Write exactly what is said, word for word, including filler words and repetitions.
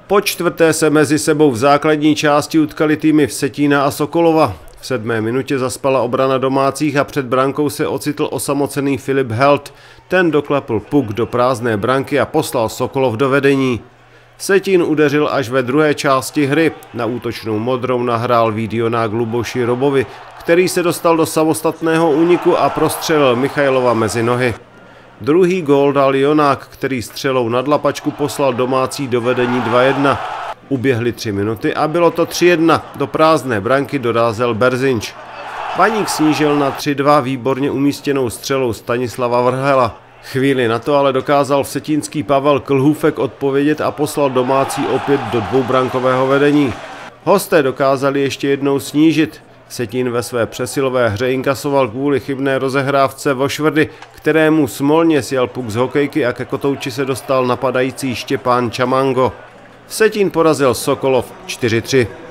Po čtvrté se mezi sebou v základní části utkali týmy Vsetína a Sokolova. V sedmé minutě zaspala obrana domácích a před brankou se ocitl osamocený Filip Held. Ten doklapl puk do prázdné branky a poslal Sokolov do vedení. Vsetín udeřil až ve druhé části hry. Na útočnou modrou nahrál výdionák Luboši Robovi, který se dostal do samostatného úniku a prostřelil Michailova mezi nohy. Druhý gól dal Jonák, který střelou na dlapačku poslal domácí do vedení dva jedna. Uběhly tři minuty a bylo to tři jedna. Do prázdné branky dorázel Berzinč. Baník snížil na tři dva výborně umístěnou střelou Stanislava Vrhela. Chvíli na to ale dokázal vsetínský Pavel Klhůfek odpovědět a poslal domácí opět do dvoubrankového vedení. Hosté dokázali ještě jednou snížit. Vsetín ve své přesilové hře inkasoval kvůli chybné rozehrávce Vošvrdy, kterému smolně sjel puk z hokejky a ke kotouči se dostal napadající Štěpán Čamango. Vsetín porazil Sokolov čtyři tři.